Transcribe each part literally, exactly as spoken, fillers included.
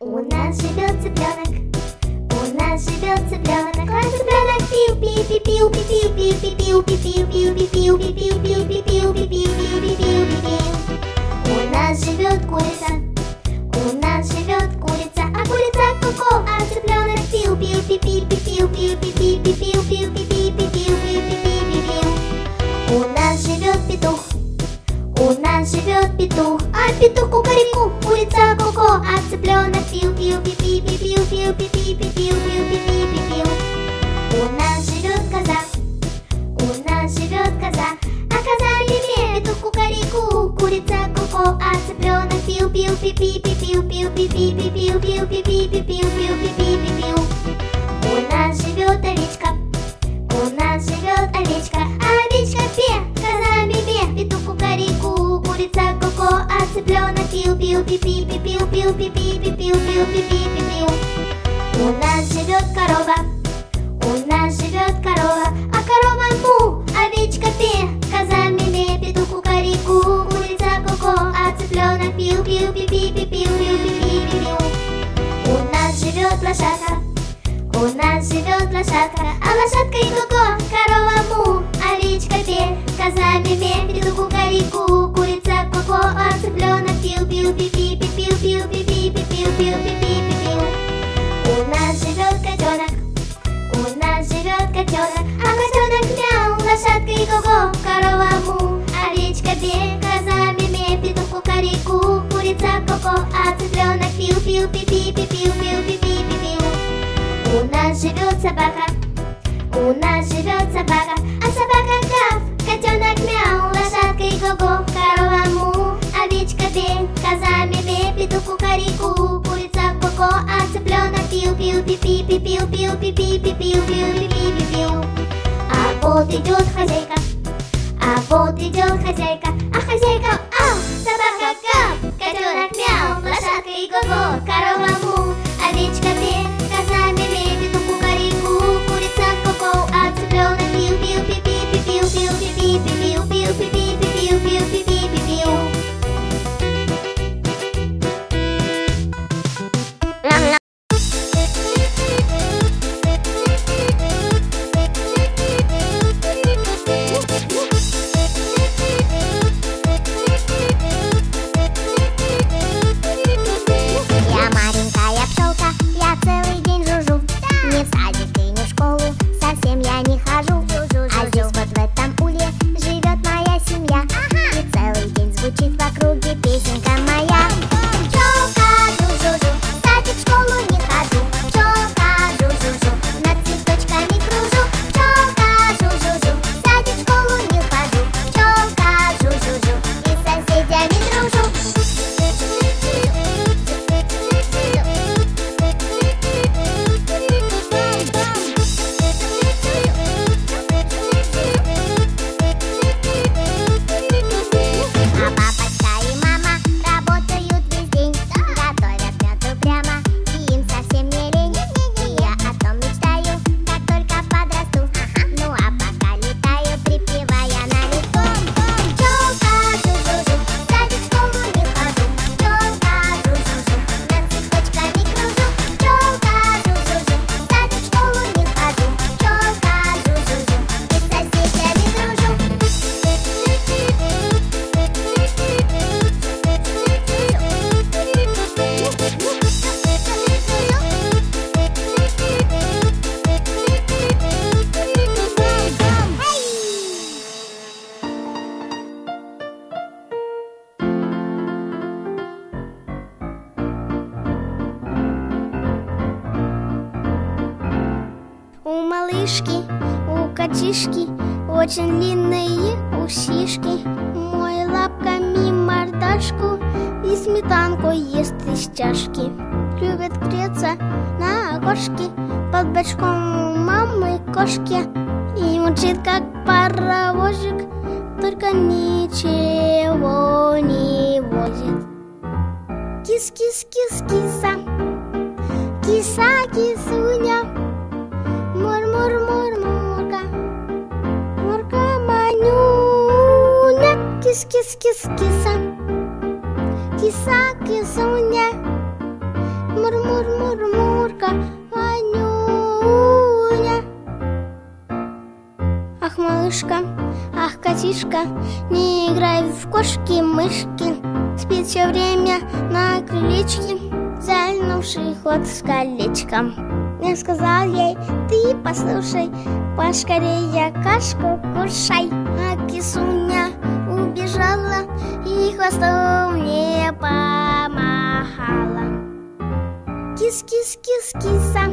У нас живет цыпленок, у нас живет цыпленок, а цыпленок пиу пиу пиу пиу пиу пиу пиу пиу пиу пиу пиу пиу пиу пиу пиу пиу пиу пиу пиу. У нас живет курица, у нас живет курица, а курица ку-ку, а цыпленок пиу пиу пиу пиу пиу пиу пиу пиу пиу пиу пиу пиу пиу пиу. У нас живет петух, у нас живет петух, а петух кукареку, курица ку-ку, а цыпленок пиу пиу пиу пиу пиу пиу пиу пиу пиу пиу пиу пиу. У нас живет коза, у нас живет коза, а коза ме-ме, петух кукареку, курица ку-ку, а цыпленок пиу пиу пиу пиу пиу пиу пиу пиу пиу пиу пиу пиу пиу пиу пиу. У нас живет овечка, у нас живет овечка, а овечка пе, коза ме-ме, петух кукареку, курица ку-ку, а цыпленок пиу пиу пиу пиу пиу пиу пиу пиу пиу пиу пиу пиу. У нас живет корова, у нас живет корова, а корова му, овечка пе, коза ме-ме, петух кукареку, курица ку-ку, а цыпленок пиу пиу пиу пиу пиу пиу пиу пиу. У нас живет лошадка, у нас живет лошадка, а лошадка и ку-ку, корова му, овечка пе, коза ме-ме, петух кукареку, курица ку-ку, а цыпленок пиу пиу пиу пиу пиу пиу пиу пиу пиу пиу пиу. У нас живет котенок, у нас живет котенок, а котенок мяу, лошадка и ку-ку, корова му, овечка пе, коза ме-ме, петух кукареку, курица ку-ку, а цыпленок пиу пиу пиу пиу пиу пиу пиу пиу. У нас живет собака, у нас живет собака, а собака гав, котенок мяу, лошадка и ку-ку, корова му, овечка пе, коза ме-ме, петух кукареку, курица ку-ку, а цыпленок пиу пиу пиу пиу пиу пиу пиу пиу пиу пиу пиу пиу. А вот идет хозяйка, а вот идет хозяйка, а хозяйка ау, собака гав, котенок мяу, лошадка и ку-ку, корова му, овечка пе, коза ме-ме, петух кукареку, курица ку-ку, а цыпленок пиу пиу пиу пиу пиу пиу пиу пиу пиу пиу пиу пиу пиу пиу пиу. Я маленькая пчелка, я целый день жужжу. Ни в садик и ни в школу, совсем я не хожу. А здесь вот в этом улье живет моя семья. И целый день звучит в округе песенка моя. Пчелка, жу-жу-жу, в садик, в школу не хожу. Пчелка, жу-жу-жу, над цветочками кружу. Пчелка, жу-жу-жу, в садик, в школу не хожу. Пчелка, жу-жу-жу, и с соседями дружу. А папочка и мама работают весь день, готовят мёд прямо, и им совсем не лень. И я о том мечтаю, как только подрасту. Ну а пока летаю, припевая на лету. Пчелка, жу-жу-жу, в садик, в школу не хожу. Пчелка, жу-жу-жу, над цветочками кружу. Пчелка, жу-жу-жу, в садик, в школу не хожу. Пчелка, жу-жу-жу, и с соседями дружу. У малышки, у котишки очень длинные усишки. Мой лапками мордашку и сметанку ест из чашки. Любит греться на окошке под бочком у мамы кошки. И мучит как паровозик, только ничего не возит. Кис-кис-кис-киса, киса-кисуня, мур-мур-мур-мурка, мурка-манюня. Кис-кис-кис-киса, киса-кисуня, Мур-мур-мур-мурка, Ванюня. Ах, малышка, ах, котишка, не играй в кошки-мышки. Спит все время на крылечке, загнувший ход с колечком. Я сказал ей: ты послушай, поскорее кашку кушай. А кисуня убежала и хвостом мне помахала. Кис-кис-кис-киса,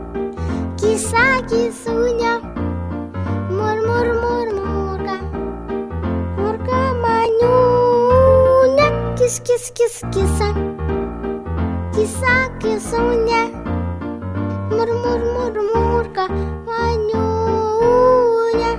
киса-кисуня, мур-мур-мур-мурка, мурка-манюня. Кис-кис-кис-киса, киса-кисуня, мур-мур-мур-мурка, Ванюня.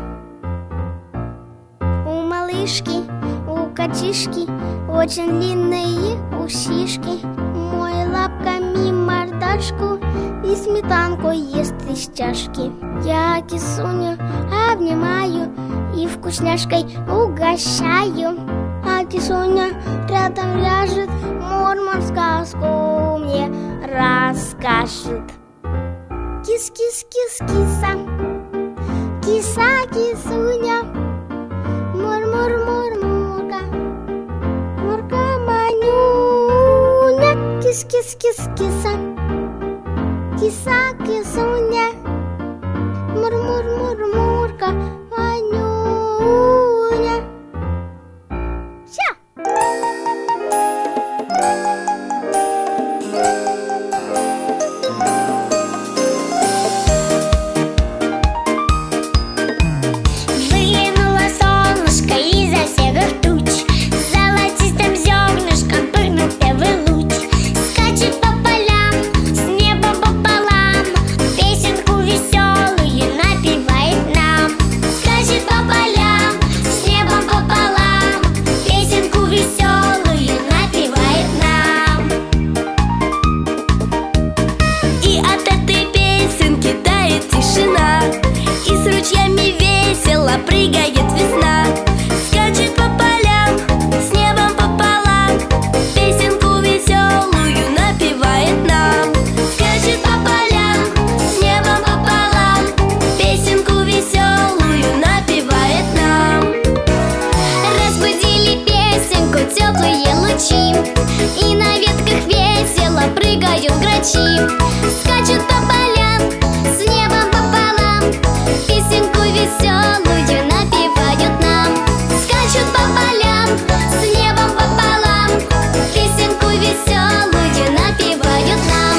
У малышки, у котишки очень длинные усишки. Мой лапками мордашку и сметанку ест из чашки. Я кисуню обнимаю и вкусняшкой угощаю. А кисуня рядом ляжет, мур-мур сказку мне расскажет. Кис-кис-кис-киса, киса-кисуня, мур-мур-мур-мурка, мурка-манюня. Кис-кис-кис-киса, киса-кисуня, мур-мур-мур-мурка, Ванюня. Все. И на ветках весело прыгают грачи. Скачут по полям с небом пополам, песенку веселую напевают нам. Скачут по полям с небом пополам, песенку веселую напевают нам.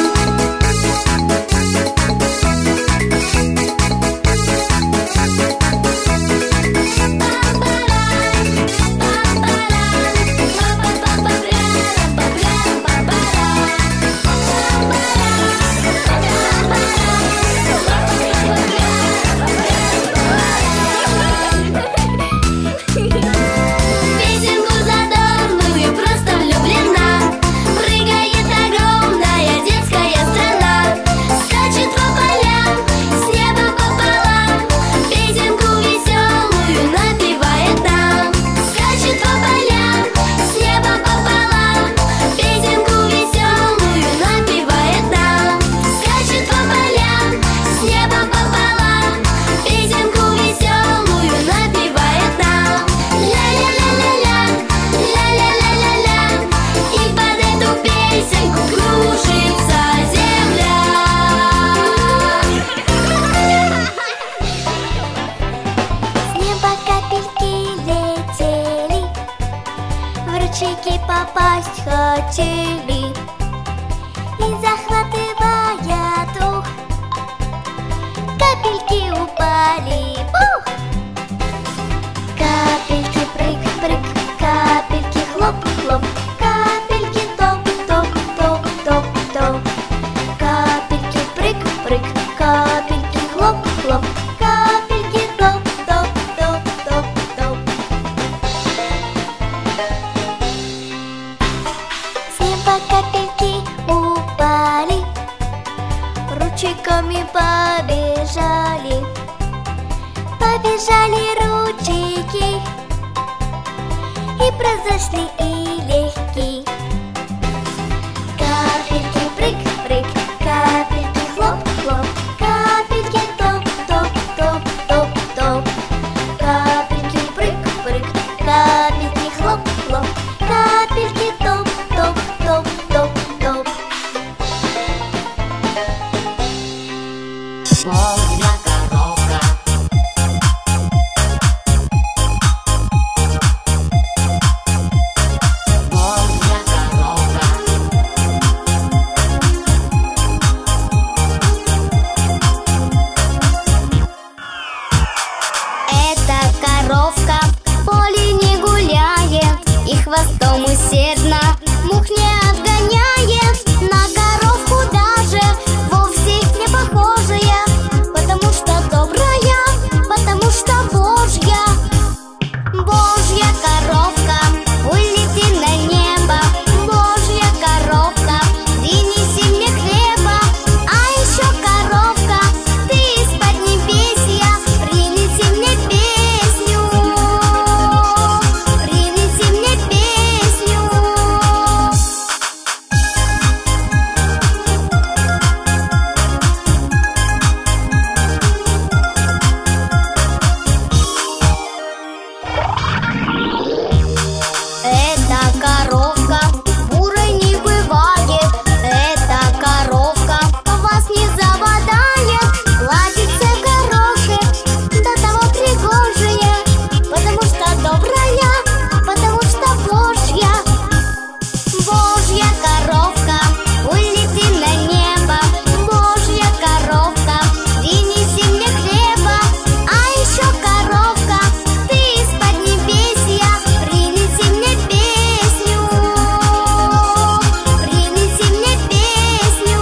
Попасть хотели, и захватывая дух, капельки упали, пух! Капельки прыг-прыг, капельки хлоп-хлоп, капельки топ-топ-топ-топ-топ. Капельки прыг-прыг, капельки хлоп-хлоп, капельки топ-топ-топ-топ-топ. Капельки упали, ручейками побежали, побежали ручейки, и произошли и легки. Капельки прыг-прыг, потом усердно мух не отгоняет. На коровку даже вовсе не похожая, потому что добрая, потому что Божья. Божья коровка, улети на небо. Божья коровка, принеси мне хлеба. А еще коровка, ты из поднебесья, принеси мне песню, принеси мне песню. Эта коровка бурой не бывает. Эта коровка вас не забодает. Ладится коровка, до того пригожая, потому что добрая, потому что Божья. Божья коровка, улети на небо. Божья коровка, принеси мне хлеба. А еще коровка, ты из поднебесья, принеси мне песню, принеси мне песню.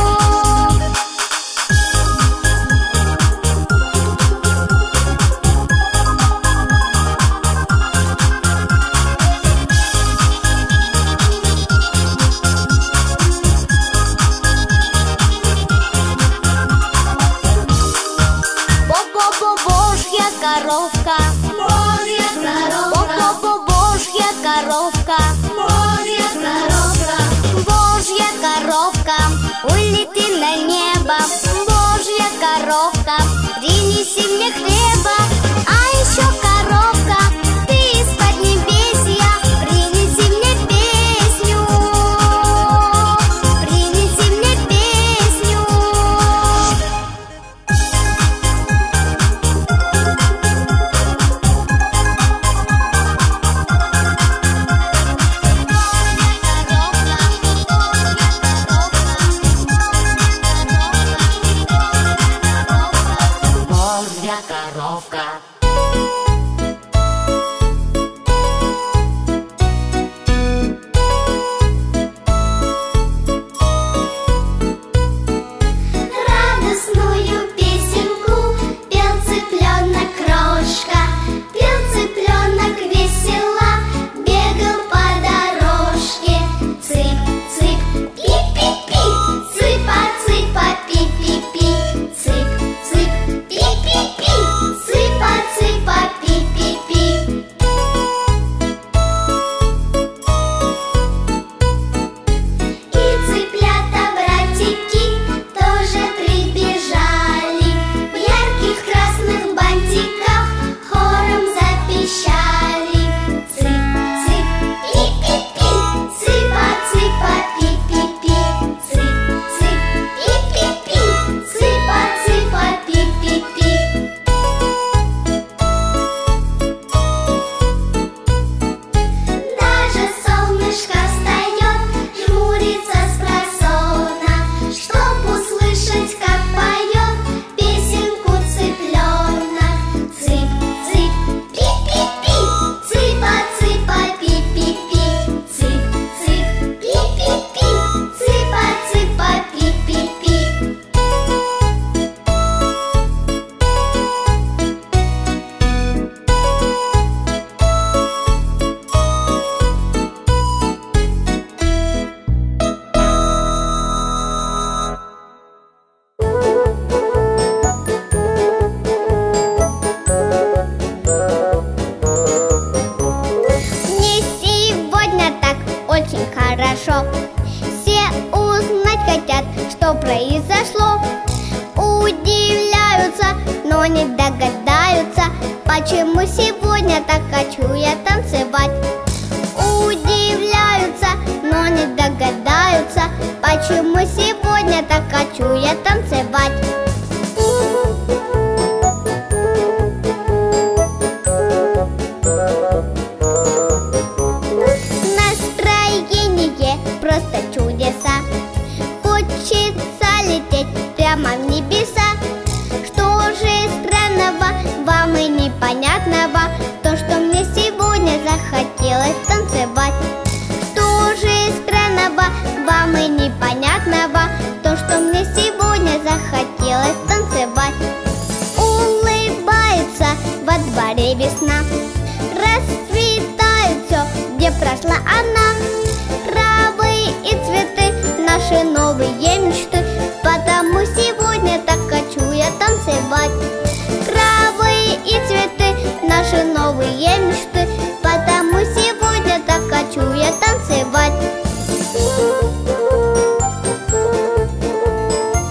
Бо-бо-бо, Божья коровка, Божья коровка, бо-бо-бо, Божья коровка, Божья коровка, Божья коровка, улети на небо. Божья коровка, принеси мне хлеба. А еще коровка, ты из поднебесья, принеси мне песню, принеси мне песню. Божья коровка. Радостную песенку пел цыпленок Крошка. Пел цыпленок весело, бегал по дорожке. Цып, цып, пи-пи-пи, цыпа-цыпа, пи-пи-пи. Цып, цып, пи-пи-пи, цыпа-цыпа, пи-пи-пи. И цыплята-братики тоже прибежали, в ярких красных бантиках хором запищали. Цып, цып, пи-пи-пи, цыпа-цыпа, пи-пи-пи. Цып, цып, пи-пи-пи, цыпа-цыпа, пи-пи-пи. Даже солнышко встает, жмурится спросонья, чтоб услышать, как поет песенку цыпленок. Цып, цып, пи-пи-пи, цыпа-цыпа, пи-пи-пи. Цып, цып, пи-пи-пи, цыпа-цыпа, пи-пи-пи. Мне сегодня так очень хорошо. Все узнать хотят, что произошло. Удивляются, но не догадаются, почему сегодня так хочу я танцевать. Удивляются, но не догадаются, почему сегодня так хочу я танцевать. Настроение просто чудеса. Хочется лететь прямо в небеса. Что же странного вам и непонятного? То, что мне сегодня захотелось танцевать. самое непонятного то, что мне сегодня захотелось танцевать. Улыбается во дворе весна, расцветает все, где прошла она. Травы и цветы — наши новые мечты, потому сегодня так хочу я танцевать. Травы и цветы — наши новые мечты, потому сегодня так хочу я танцевать.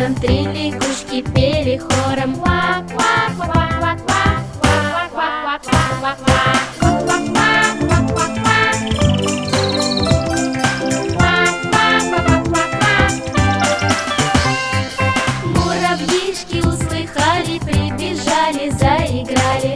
ворон, три лягушки пели хором. Квак, квак, квак, квак, квак, квак, квак, квак, квак, квак. Муравьишки услыхали, прибежали, заиграли.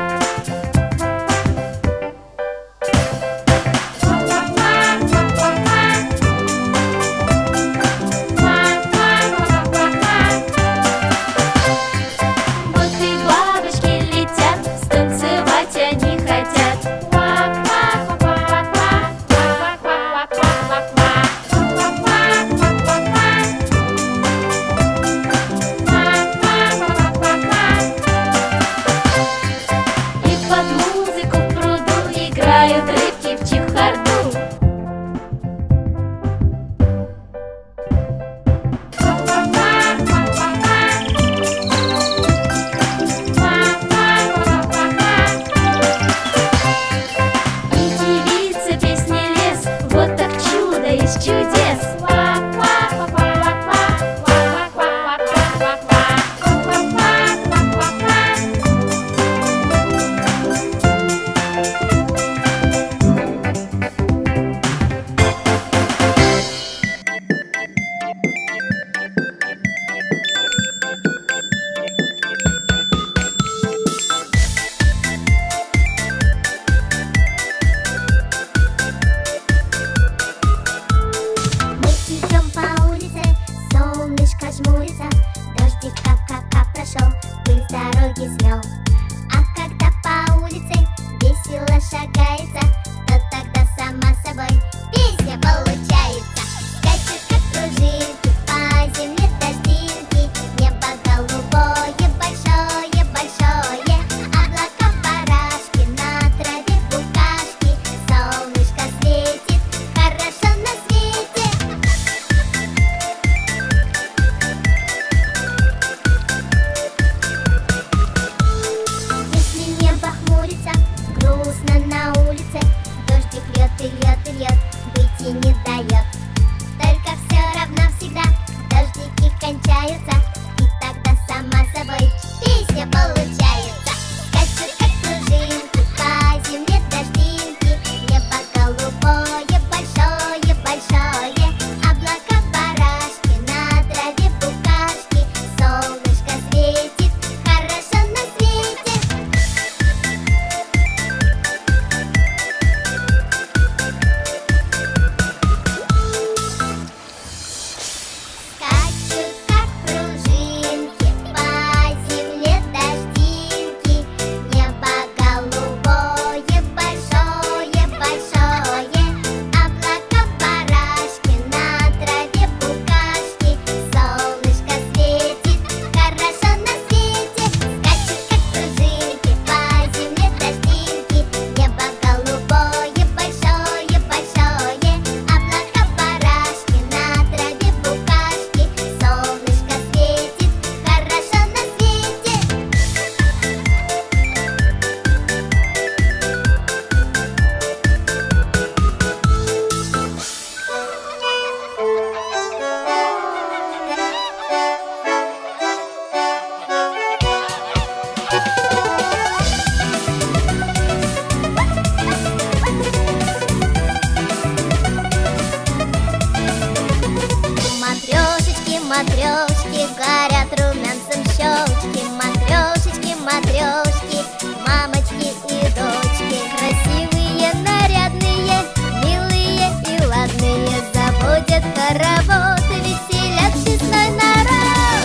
Матрешки горят румянцем щечки, матрешечки, матрешки, мамочки и дочки. Красивые, нарядные, милые и ладные, заводят хоровод, веселят честной народ.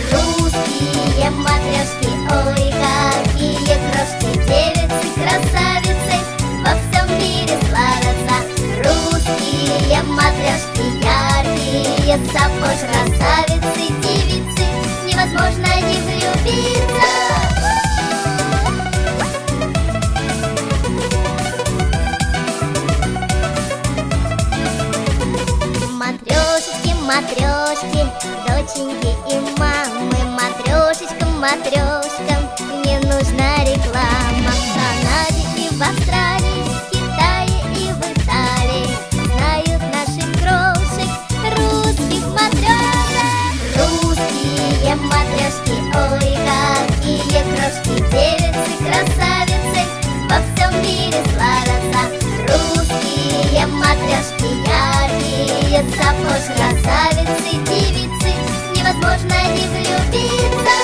Русские матрешки, ой, какие крошки, девицы, красавицы, во всем мире славятся. Русские матрешки, яркие, сапож, красавицы, девицы, невозможно не влюбиться. Матрешечки, матрешки, доченьки и мамы, матрешечкам, матрешкам не нужна реклама. В Канаде и в Австралии, в Китае и в Италии знают наших крошек, русских матрешек. Русских красавицы во всем мире славятся. Русские матрешки, яркие сапожки, красавицы, девицы, невозможно не влюбиться.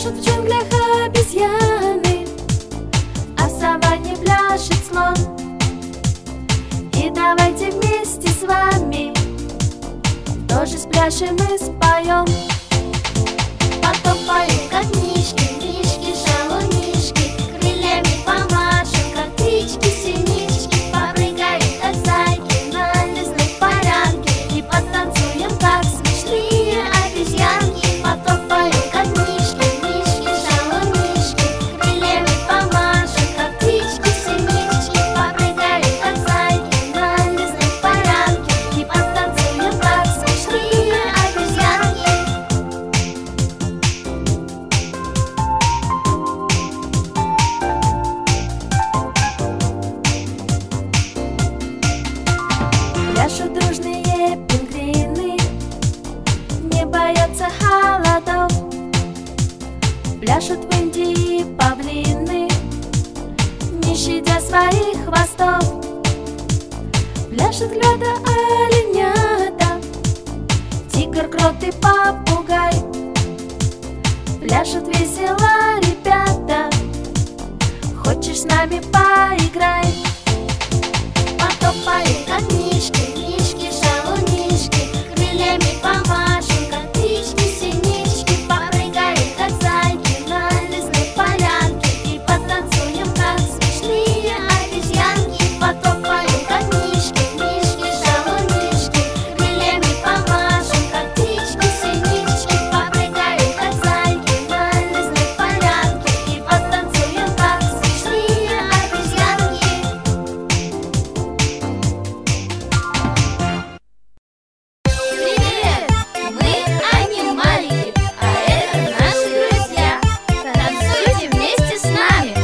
Пляшут в джунглях обезьяны, а в саванне пляшет слон. И давайте вместе с вами тоже спляшем и споем. Потопаем, как мишки, мишки, шалунишки, крыльями помашем, как птички, синички, попрыгаем, как зайки на лесной полянке и потанцуем, как смешные обезьянки. Потопаем, как мишки, мишки, шалунишки, крыльями помашем, как птички, синички, попрыгаем, как зайки на лесной полянке и потанцуем, как смешные обезьянки. Пляшут дружные пингвины, не боятся холодов. Пляшут в Индии павлины, не щадя своих хвостов. Пляшут лёда оленята, тигр, крот и попугай. Пляшут весело ребята, хочешь с нами поиграй? Потопаем, как мишки, мишки, шалунишки, крыльями помашем, как птички, синички, попрыгаем, как зайки на лесной полянке и потанцуем, как смешные обезьянки. Потопаем, как мишки, мишки, шалунишки, крыльями помашем, как птички, синички, попрыгаем, как зайки на лесной полянке и потанцуем, как смешные обезьянки. Привет! Мы анималики, а это наши друзья. Танцуйте вместе с нами.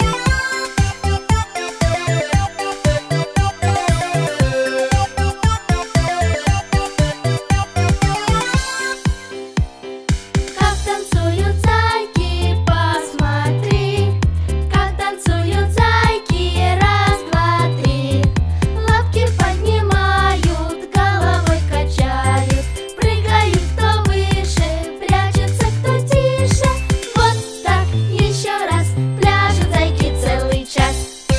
Как танцуют зайки, посмотри, как танцуют зайки, раз, два, три. Лапки поднимают, головой качают, прыгают кто выше, прячутся кто тише. Вот так еще раз пляшут зайки целый час.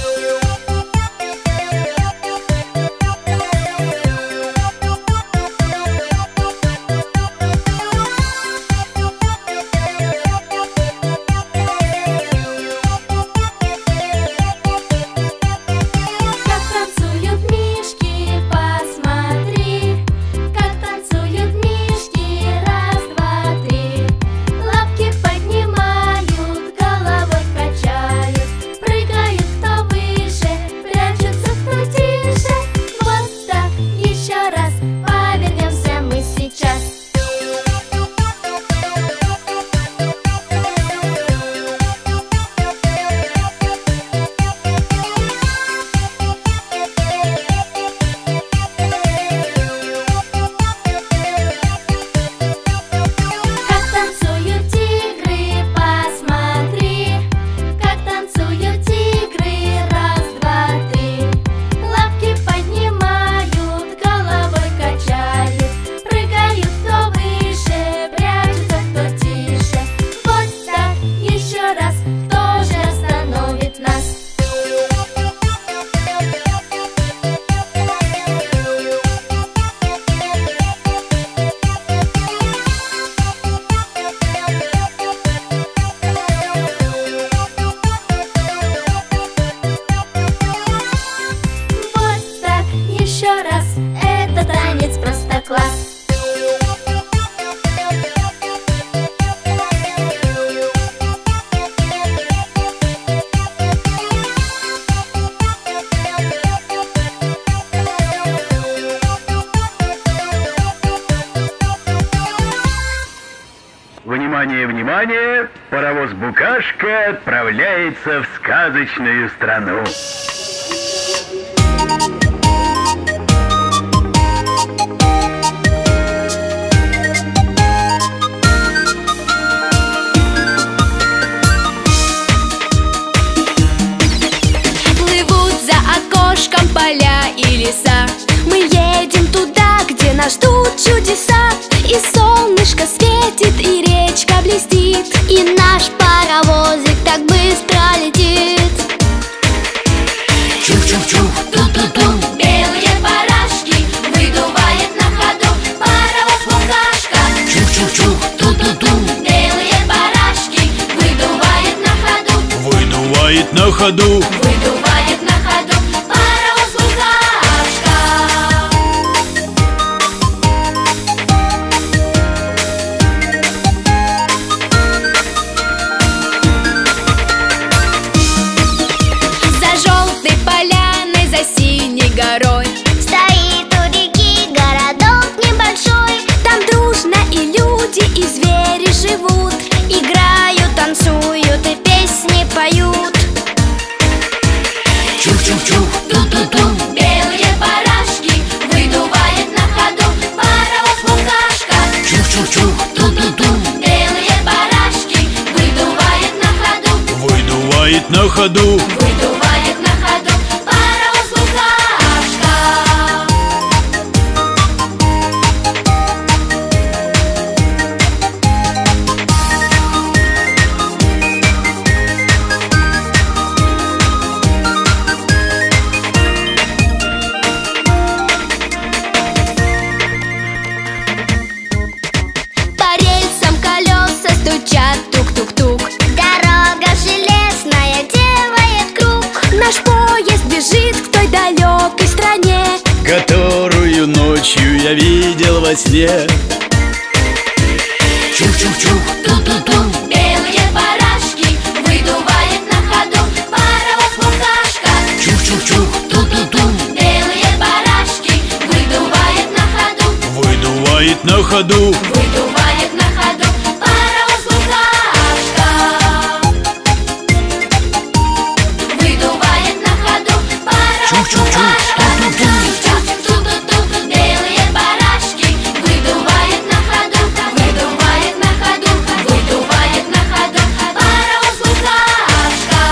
Как танцуют мишки, посмотри, как танцуют мишки, раз, два, три. Лапки поднимают, головой качают, прыгают кто выше, прячутся кто тише. Вот так еще раз повернемся мы сейчас. Как танцуют тигры, посмотри, как танцуют тигры, раз, два, три. Лапки поднимают, головой качают, прыгают кто выше, прячутся кто тише. Вот так еще раз, кто же остановит нас? Вот так еще раз, это танец просто класс. Внимание, внимание! Паровоз «Букашка» отправляется в сказочную страну. Плывут за окошком поля и леса. Мы едем туда, где нас ждут чудеса. И солнышко светит, и речка блестит, и наш выдувает на ходу. Выдувает на ходу паровоз букашка. За желтой поляной, за синей горой Стоит у реки городок небольшой. там дружно и люди, и звери живут, играют, танцуют и песни поют. Чух-чух-чух, ту-ту-ту. Белые барашки выдувает на ходу паровоз букашка. Чух-чух-чух, ту-ту-ту. Белые барашки выдувает на ходу. Выдувает на ходу. Выдувает на ходу паровоз букашка. По рельсам колеса стучат, тук-тук-тук. Дорога железная делает круг. Наш поезд бежит к той далекой стране, Которую ночью я видел во сне. Чух-чух-чух, ту-ту-ту. Белые барашки выдувает на ходу паровоз букашка. Чух-чух-чух, ту-ту-ту. Белые барашки выдувает на ходу. Выдувает на ходу. Выдувает на ходу паровоз букашка. Выдувает на ходу паровоз Чух-чух-чух, букашка. Чух-чух-ту-ту-ту. Белые барашки выдувает на ходу. Выдувает на ходу. Выдувает на ходу паровоз букашка.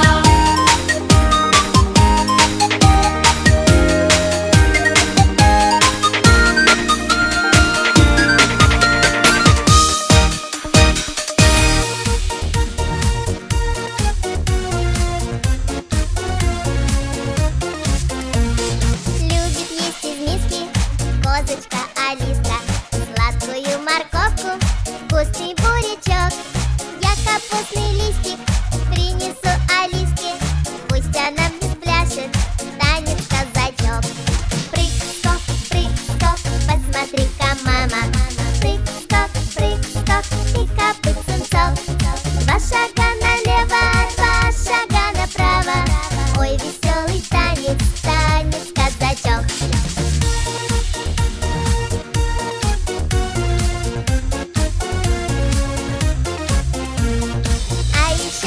Любит есть из миски козочка Алиска. Сладкую морковку, вкусный бурячок. Я капустный листик принесу Алиске. Пусть она мне спляшет танец казачок. Прыг-скок, прыг-скок, посмотри-ка, мама. Прыг-скок, прыг-скок, и копытцем цок. Два шага налево, два шага направо. Ой, веселый танец, танец казачок. А еще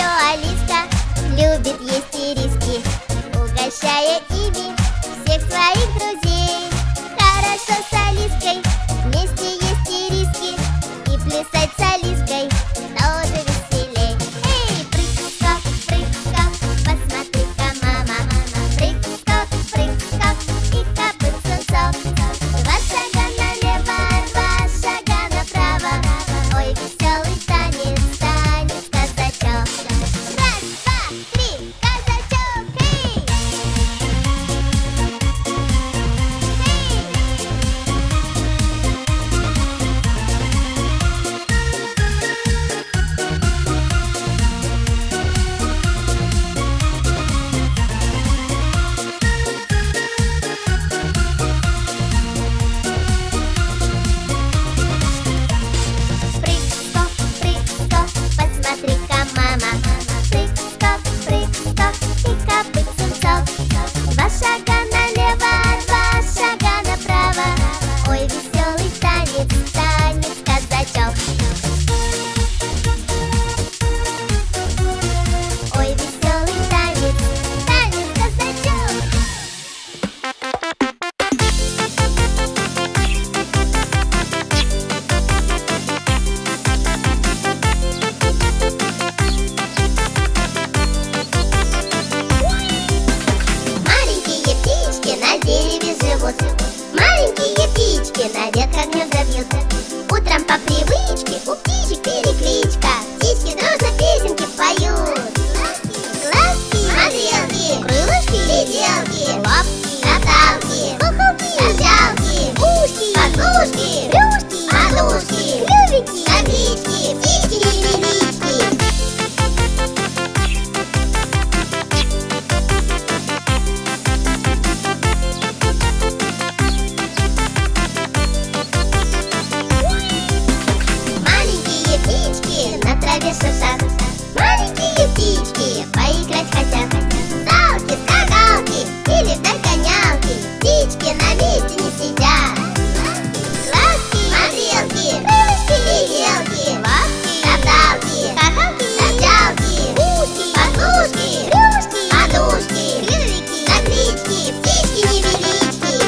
траве шуршат. Маленькие птички поиграть хотят. Салки, скакалки или в догонялки. Птички на месте не сидят. Глазки, морделки, крылышки и елки. Лапки, каталки, хахалки, саджалки. Ушки, послушки, крылышки, подушки. Крыльки, наклички, птички-невелички.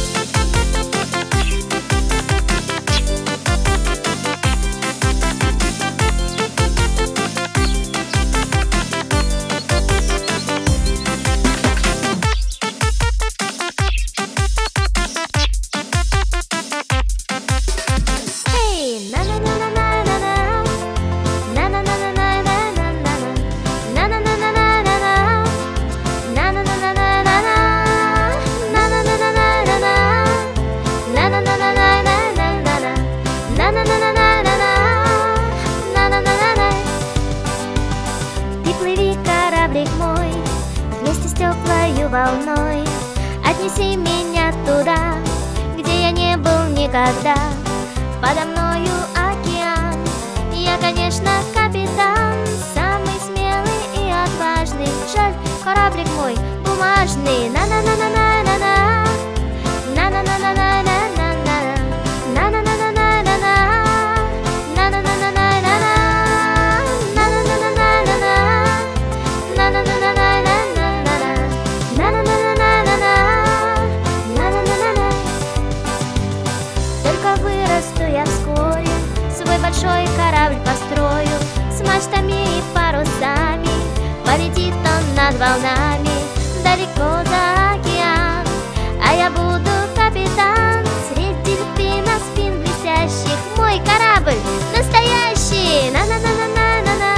Ты плыви, кораблик мой, вместе с теплою волной. Отнеси меня туда, где я не был никогда. Подо мною океан, я, конечно, капитан, самый смелый и отважный. Жаль, кораблик мой бумажный. На-на-на-на-на-на-на, на-на-на-на-на-на-на, на-на-на-на-на-на-на, на-на-на-на-на-на-на, на-на-на-на-на-на-на. Только вырасту я вскоре, свой большой корабль построю, с мачтами и парусами. Полетит он над волнами, далеко за океан. А я буду капитан, средь дельфинов спин блестящих. Мой корабль настоящий. На-на-на-на-на-на-на,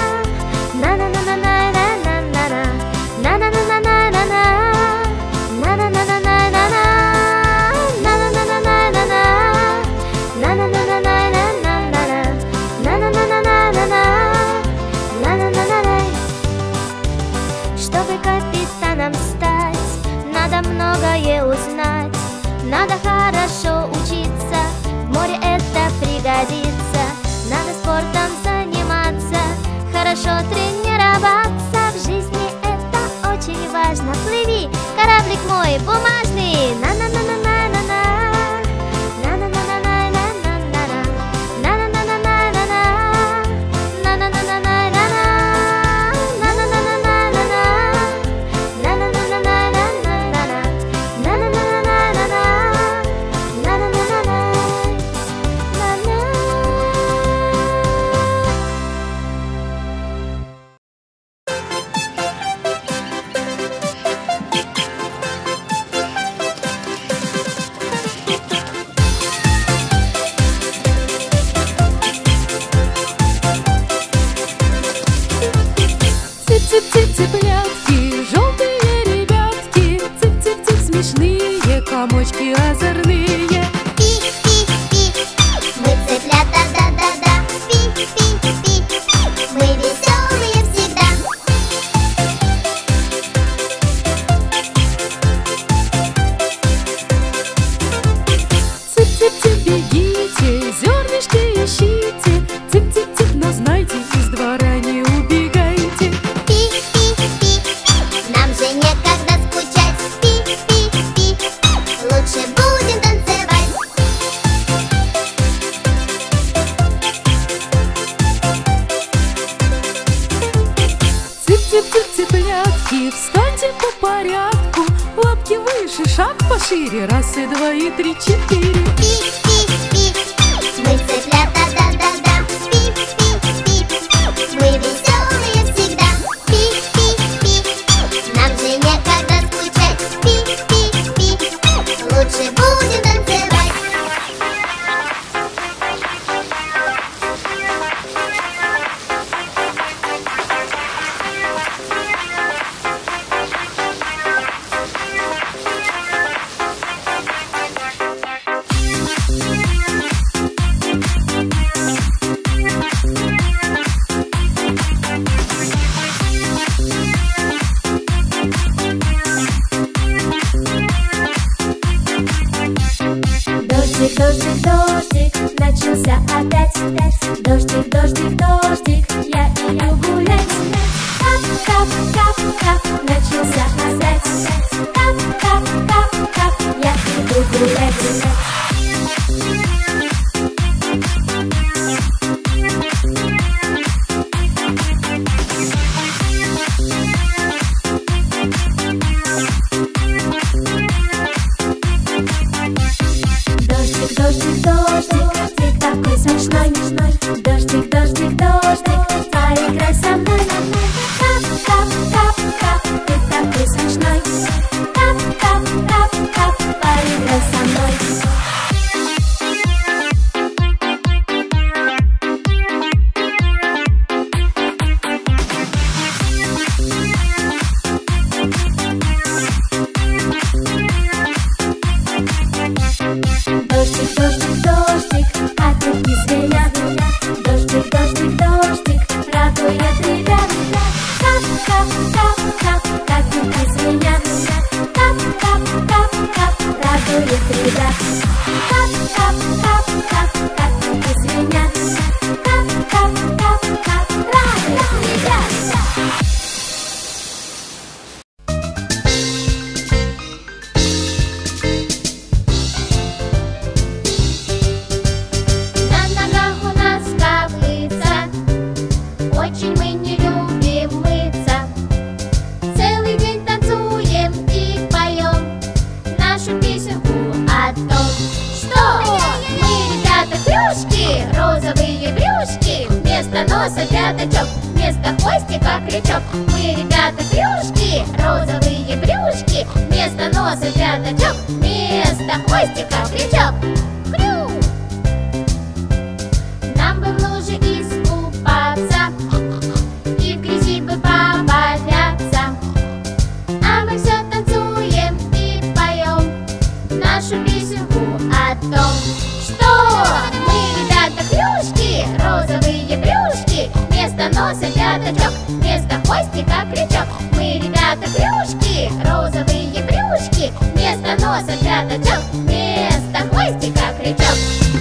на-на-на-на-на-на-на, на-на-на-на-на-на, на-на-на-на-на-на, на-на-на-на-на-на, на-на-на-на-на-на. Чтобы капитаном стать, надо многое узнать. Надо хорошо учиться, в море это пригодится. Надо спортом заниматься, хорошо тренироваться. В жизни это очень важно. Плыви, кораблик мой бумажный. На-на-на-на-на-на-на, на-на-на-на-на-на-на, на-на-на-на-на-на, на-на-на-на-на-на, Цыплятки, желтые ребятки, цып-цып-цып, смешные комочки озорные. Пи-пи-пи, мы цыплята, да-да-да. Пи-пи-пи, мы веселые всегда. Цып-цып-цып, бегите, зернышки ищите. Цып-цып-цып, но знайте, из двора не убегайте. Пи-пи-пи, нам же некогда скучать. Пи-пи-пи, лучше будем танцевать. Цып-цып-цып, цыплятки, встаньте по порядку. Лапки выше, шаг пошире, раз и два и три, четыре. Пи-пи-пи, мы цыплята, да-да-да. Пи-пи-пи, мы веселые всегда. Пи-пи-пи, нам же некогда скучать. Пи-пи-пи, лучше будем танцевать. звенят. Дождик, дождик, дождик радует ребят. Кап, кап, кап, кап, капельки звенят. Кап, кап, кап, кап, радует ребят. Кап, кап, кап, кап, капельки звенят. Кап, кап, кап, кап, радует ребят. Очень мы не любим мыться. Целый день танцуем и поем нашу песенку о том, что мы, ребята, хрюшки, розовые брюшки, вместо носа пятачок, вместо хвостика крючок. Мы, ребята, хрюшки, розовые брюшки, вместо носа пятачок, вместо хвостика крючок. Хрю! Нам бы в луже искупаться и в грязи бы поваляться, а мы все танцуем и поем нашу песенку о том, что мы, ребята, хрюшки, розовые брюшки, вместо носа пятачок, вместо хвостика крючок. Мы, ребята, хрюшки, розовые брюшки, вместо носа пятачок, вместо хвостика крючок.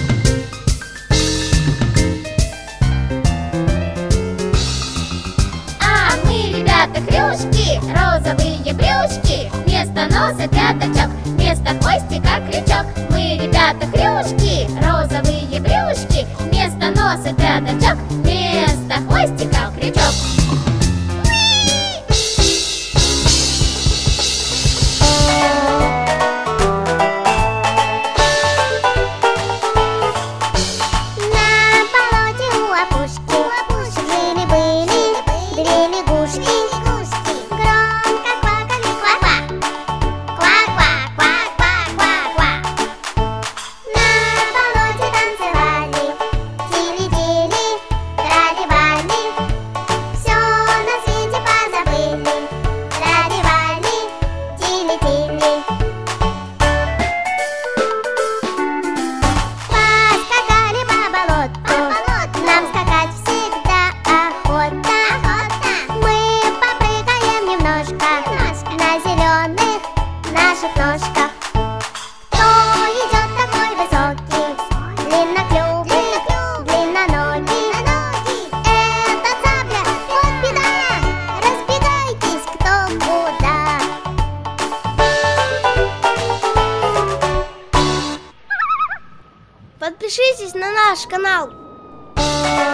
Хрюшки, розовые брюшки, вместо носа пятачок, вместо хвостика крючок. Мы, ребята, хрюшки, розовые брюшки, вместо носа пятачок, вместо хвостика крючок. Подпишитесь на наш канал.